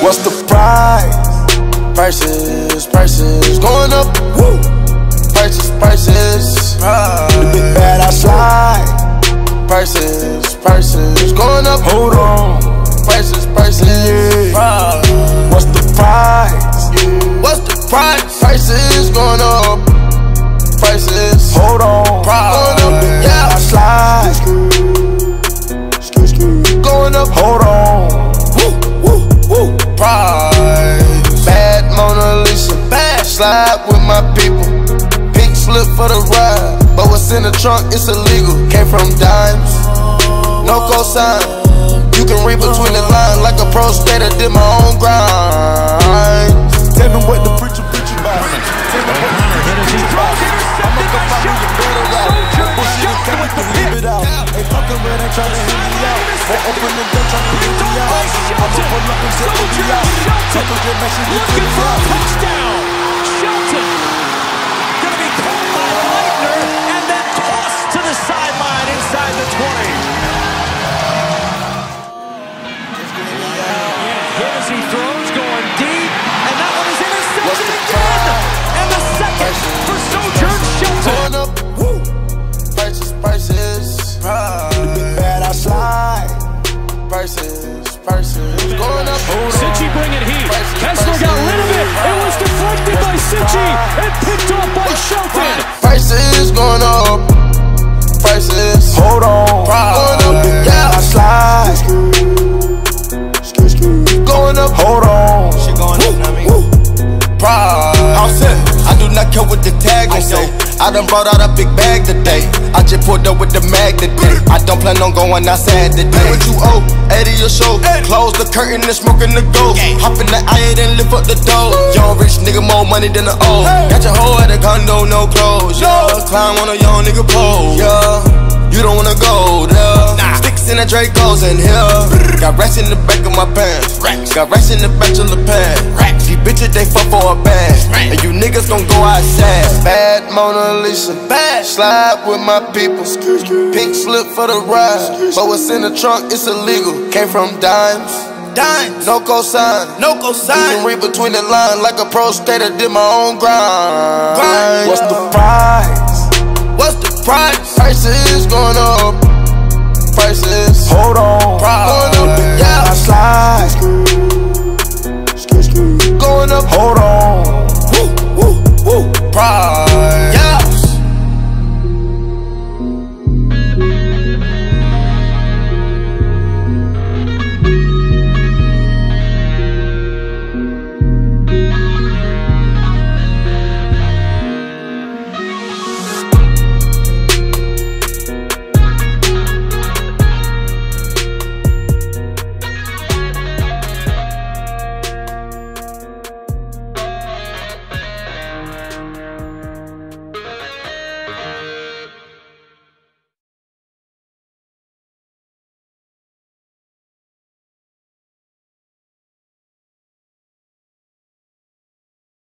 What's the price? Prices going up. Woo. Prices. The big bad I slide. Prices going up. Hold on. Prices. Yeah. What's the price? What's the price? Prices going up. Prices. Hold on. Going up. Yeah. I slide. Going up. Hold on. Woo. Price. Bad Mona Lisa. Bad. Slide with my people. Pink slip for the ride. But what's in the trunk, it's illegal. Came from dimes. No cosign. You can read between the lines like a pro skater, did my own grind. Tell them what the preacher about. Tell them what the preacher about. I'ma come out with your better route. Bullshit and come to leave it out. Ain't fucking with it, tryna hit me out. Won't open the door, tryna hit me out. I'ma pull up and zip me out. Take a good message, you put me out. Touchdown! Shelton gonna be caught by Leitner and then tossed to the sideline inside the 20. He throws, going deep, and that one is intercepted again! And the second for Sojourn Shelton. Going up, woo. Prices. The big bad I slide. Prices. Going up. Cincy bringing heat. Kessler got rid of it. It was deflected by Cincy and picked off by Shelton. Prices going up. Prices. Hold on. Going up. Yeah. I slide. Going up, hold on. She going up, know what I mean? I'm set. I do not care what the tag gon' say. I done brought out a big bag today. I just pulled up with the mag today. I don't plan on going outside today. What you owe? 80 or so. Close the curtain and smoking the gold. Hop in the eye and lift up the door. Young rich nigga, more money than the old. Got your hoe at the condo, no clothes. Yeah, climb on a young nigga pole. Yeah, you don't wanna go there. Sticks in the Dracos in here. Got racks in the back of my pants. Got racks in the back of the pants. These bitches, they fuck for a bag. And you niggas gon' go outside. Bad Mona Lisa. Bad. Slide with my people. Pink slip for the ride. But what's in the trunk, it's illegal. Came from dimes. No cosign. You can read between the lines like a pro skater, did my own grind. What's the price? Prices going up. Prices. Hold on. Going up. Yeah. I slide. Going up. Hold on. Woo. Price.